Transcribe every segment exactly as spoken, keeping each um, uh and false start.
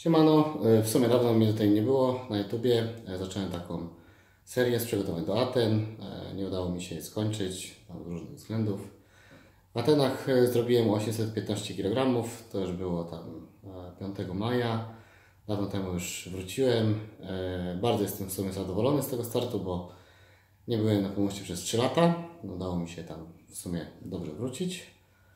Siemano, w sumie dawno mnie tutaj nie było na YouTubie. Zacząłem taką serię z przygotowań do Aten. Nie udało mi się jej skończyć z różnych względów. W Atenach zrobiłem osiemset piętnaście kilogramów. To już było tam piątego maja. Dawno temu już wróciłem. Bardzo jestem w sumie zadowolony z tego startu, bo nie byłem na pomoście przez trzy lata. Udało mi się tam w sumie dobrze wrócić.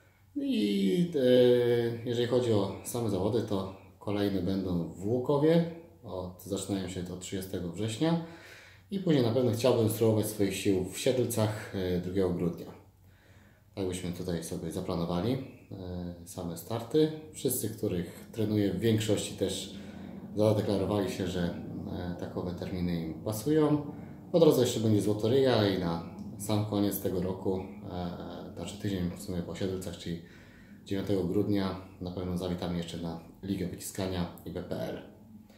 I jeżeli chodzi o same zawody, to kolejne będą w Łukowie, od, zaczynają się do trzydziestego września i później na pewno chciałbym spróbować swoich sił w Siedlcach drugiego grudnia. Tak byśmy tutaj sobie zaplanowali same starty. Wszyscy, których trenuję, w większości też zadeklarowali się, że takowe terminy im pasują. Po drodze jeszcze będzie Złotoryja i na sam koniec tego roku, znaczy tydzień w sumie po Siedlcach, czyli dziewiątego grudnia, na pewno zawitamy jeszcze na Ligę Wyciskania i B P L.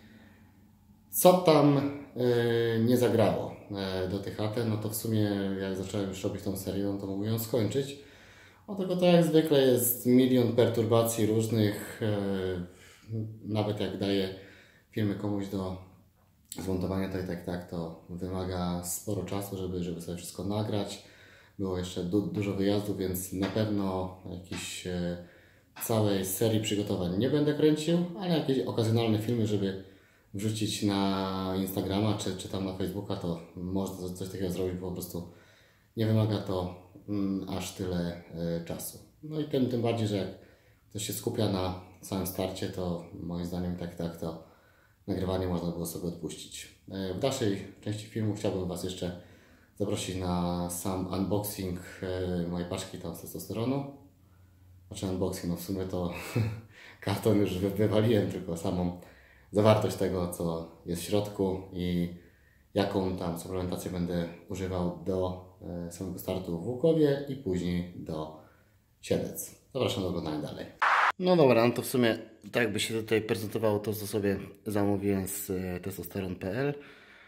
Co tam yy, nie zagrało yy, do tych Aten, no to w sumie jak zacząłem już robić tą serię, no to mogłem ją skończyć. O tego to jak zwykle jest milion perturbacji różnych, yy, nawet jak daję filmy komuś do zmontowania, to i tak tak to wymaga sporo czasu, żeby, żeby sobie wszystko nagrać. Było jeszcze du dużo wyjazdów, więc na pewno jakiś e, całej serii przygotowań nie będę kręcił, ale jakieś okazjonalne filmy, żeby wrzucić na Instagrama czy, czy tam na Facebooka, to można coś takiego zrobić, bo po prostu nie wymaga to mm, aż tyle e, czasu. No i tym, tym bardziej, że jak ktoś się skupia na samym starcie, to moim zdaniem tak tak to nagrywanie można było sobie odpuścić. E, w dalszej części filmu chciałbym Was jeszcze zaprosić na sam unboxing mojej paczki tam z testosteronu. Znaczy unboxing, no w sumie to karton już wywaliłem, tylko samą zawartość tego, co jest w środku i jaką tam suplementację będę używał do samego startu w Łukowie i później do Siedlec. Zapraszam do oglądania dalej. No dobra, no to w sumie tak jakby się tutaj prezentowało to, co sobie zamówiłem z testosteron kropka p l.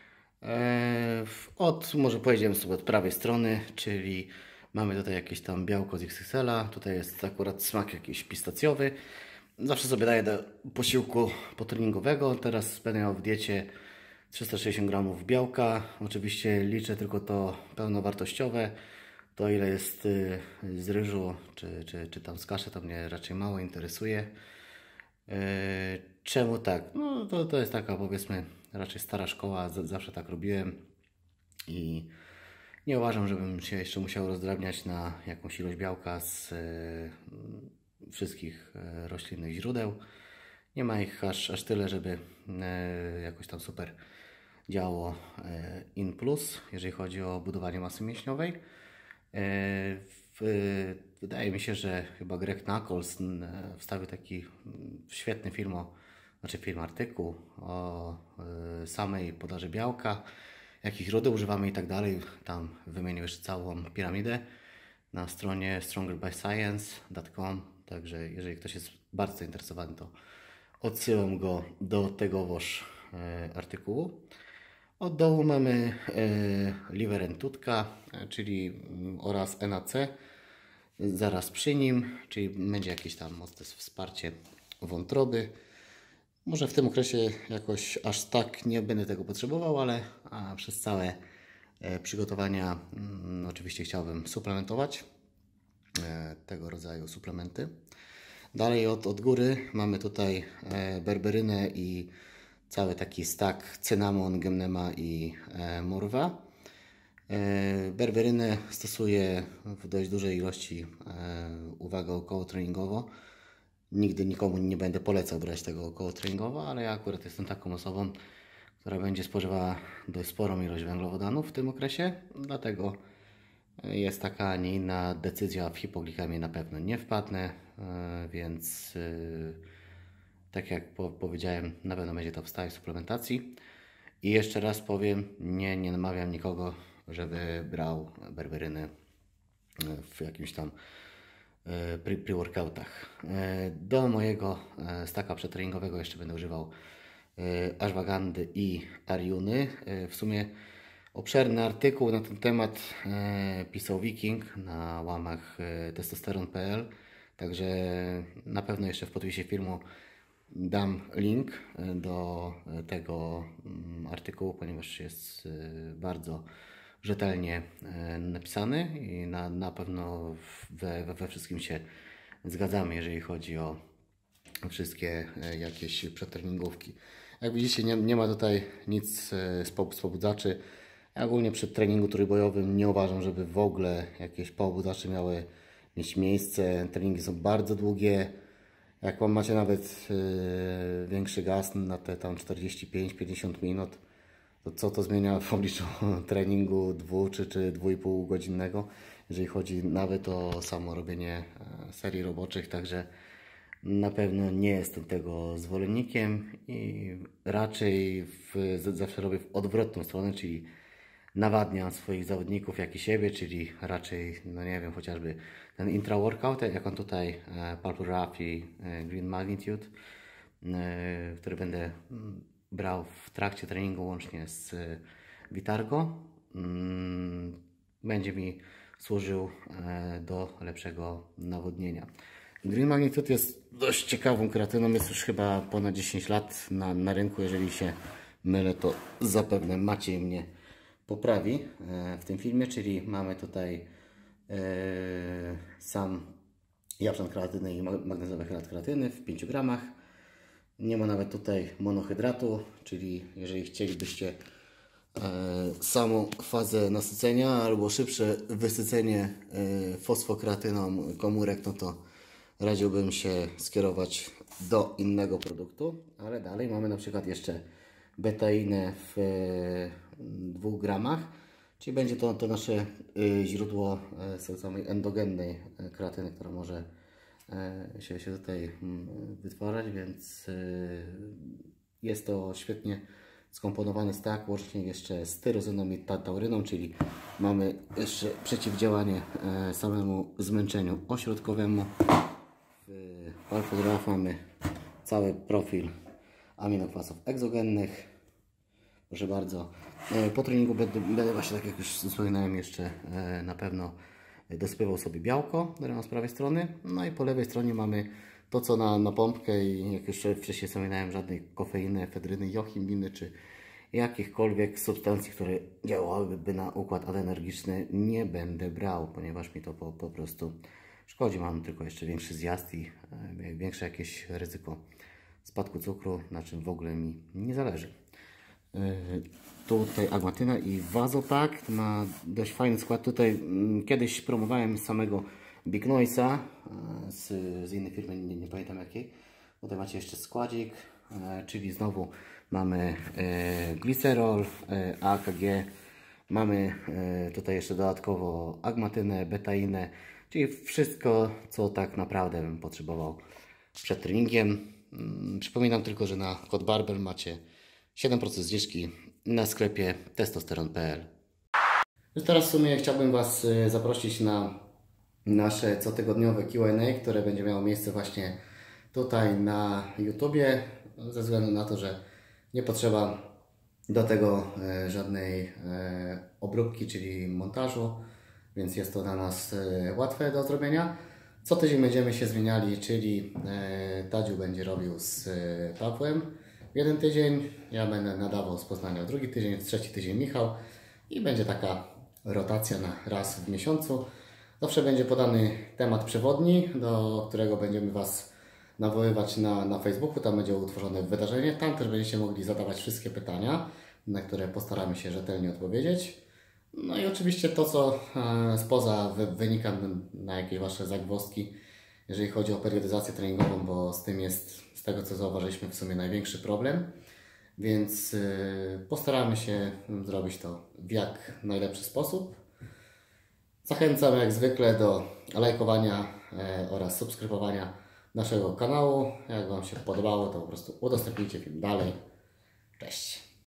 Od, może pojedziemy sobie od prawej strony, czyli mamy tutaj jakieś tam białko z X X L-a, tutaj jest akurat smak jakiś pistacjowy. Zawsze sobie daję do posiłku potreningowego, teraz będę miał w diecie trzysta sześćdziesiąt gramów białka, oczywiście liczę tylko to pełnowartościowe, to ile jest z ryżu czy, czy, czy tam z kaszy, to mnie raczej mało interesuje. Czemu tak? No to, to jest taka, powiedzmy, raczej stara szkoła, zawsze tak robiłem i nie uważam, żebym się jeszcze musiał rozdrabniać na jakąś ilość białka z e, wszystkich e, roślinnych źródeł. Nie ma ich aż, aż tyle, żeby e, jakoś tam super działało e, in plus, jeżeli chodzi o budowanie masy mięśniowej. E, w, wydaje mi się, że chyba Greg Nuckols wstawił taki świetny film, o, znaczy film, artykuł o y, samej podaży białka, jakich źródeł używamy i tak dalej. Tam wymienił jeszcze całą piramidę na stronie stronger by science dot com, także jeżeli ktoś jest bardzo zainteresowany, to odsyłam go do tegowoż y, artykułu. Od dołu mamy y, liver and tutka, czyli y, oraz N A C zaraz przy nim, czyli będzie jakieś tam mocne wsparcie wątroby. Może w tym okresie jakoś aż tak nie będę tego potrzebował, ale a przez całe e, przygotowania mm, oczywiście chciałbym suplementować e, tego rodzaju suplementy. Dalej od, od góry mamy tutaj e, berberynę i cały taki stack cynamon, gymnema i e, murwa. E, berberynę stosuję w dość dużej ilości, e, uwaga, około treningowo. Nigdy nikomu nie będę polecał brać tego około treningowo, ale ja akurat jestem taką osobą, która będzie spożywała dość sporą ilość węglowodanów w tym okresie, dlatego jest taka, a nie inna decyzja. W hipoglikemię na pewno nie wpadnę, więc tak jak powiedziałem, na pewno będzie to w stałej suplementacji. I jeszcze raz powiem, nie, nie namawiam nikogo, żeby brał berberyny w jakimś tam pre-workoutach. Do mojego staka przetreningowego jeszcze będę używał ashwagandy i ariuny. W sumie obszerny artykuł na ten temat pisał Wiking na łamach testosteron kropka p l, także na pewno jeszcze w podpisie filmu dam link do tego artykułu, ponieważ jest bardzo rzetelnie napisany i na, na pewno we, we wszystkim się zgadzamy, jeżeli chodzi o wszystkie jakieś przetreningówki. Jak widzicie, nie, nie ma tutaj nic z pobudzaczy. Ja ogólnie przy treningu trójbojowym nie uważam, żeby w ogóle jakieś pobudzacze miały mieć miejsce. Treningi są bardzo długie. Jak macie nawet yy, większy gaz na te tam czterdzieści pięć pięćdziesiąt minut, to co to zmienia w obliczu treningu dwu czy, czy dwu i pół godzinnego, jeżeli chodzi nawet o samo robienie serii roboczych. Także na pewno nie jestem tego zwolennikiem i raczej w, zawsze robię w odwrotną stronę, czyli nawadniam swoich zawodników, jak i siebie, czyli raczej, no nie wiem, chociażby ten intra-workout, jak on tutaj, e, Pulpy Rough i e, Green Magnitude, e, który będę brał w trakcie treningu łącznie z e, Vitargo, mm, będzie mi służył e, do lepszego nawodnienia. Green Magnitude jest dość ciekawą kreatyną, jest już chyba ponad dziesięć lat na, na rynku. Jeżeli się mylę, to zapewne Maciej mnie poprawi w tym filmie, czyli mamy tutaj e, sam japszan kreatyny i magnezowy hydrat kreatyny w pięciu gramach. Nie ma nawet tutaj monohydratu, czyli jeżeli chcielibyście e, samą fazę nasycenia albo szybsze wysycenie e, fosfokreatyną komórek, no to radziłbym się skierować do innego produktu, ale dalej mamy na przykład jeszcze betainę w dwóch gramach, czyli będzie to, to nasze źródło samej endogennej kreatyny, która może się, się tutaj wytwarzać, więc jest to świetnie skomponowany stack, łącznie jeszcze z tyrozyną i tauryną, czyli mamy jeszcze przeciwdziałanie samemu zmęczeniu ośrodkowemu. W Pulpy Rough mamy cały profil aminokwasów egzogennych. Proszę bardzo. Po treningu będę, będę właśnie, tak jak już wspominałem, jeszcze na pewno dosypywał sobie białko z prawej strony. No i po lewej stronie mamy to, co na, na pompkę, i jak już wcześniej wspominałem, żadnej kofeiny, efedryny, jochimbiny czy jakichkolwiek substancji, które działałyby na układ adrenergiczny, nie będę brał, ponieważ mi to po, po prostu szkodzi. Mam tylko jeszcze większy zjazd i większe jakieś ryzyko spadku cukru, na czym w ogóle mi nie zależy. Yy, tutaj agmatyna i Vasopact ma dość fajny skład. Tutaj yy, kiedyś promowałem z samego Big Noise'a, yy, z, z innej firmy, nie, nie pamiętam jakiej. Tutaj macie jeszcze składzik, yy, czyli znowu mamy yy, glicerol, yy, A K G, mamy yy, tutaj jeszcze dodatkowo agmatynę, betainę, czyli wszystko, co tak naprawdę bym potrzebował przed treningiem. Yy, przypominam tylko, że na kod Barbell macie siedem procent zniżki na sklepie testosteron kropka p l. Już teraz w sumie chciałbym Was zaprosić na nasze cotygodniowe Q and A, które będzie miało miejsce właśnie tutaj na YouTubie, ze względu na to, że nie potrzeba do tego żadnej obróbki, czyli montażu, więc jest to dla nas łatwe do zrobienia. Co tydzień będziemy się zmieniali, czyli Tadziu będzie robił z Pawłem jeden tydzień, ja będę nadawał z Poznania drugi tydzień, trzeci tydzień Michał i będzie taka rotacja na raz w miesiącu. Zawsze będzie podany temat przewodni, do którego będziemy Was nawoływać na, na Facebooku. Tam będzie utworzone wydarzenie. Tam też będziecie mogli zadawać wszystkie pytania, na które postaramy się rzetelnie odpowiedzieć. No i oczywiście to, co e, spoza wy, wynika na jakieś Wasze zagwozdki, jeżeli chodzi o periodyzację treningową, bo z tym jest, z tego co zauważyliśmy, w sumie największy problem. Więc e, postaramy się zrobić to w jak najlepszy sposób. Zachęcam jak zwykle do lajkowania e, oraz subskrybowania naszego kanału. Jak Wam się podobało, to po prostu udostępnijcie film dalej. Cześć!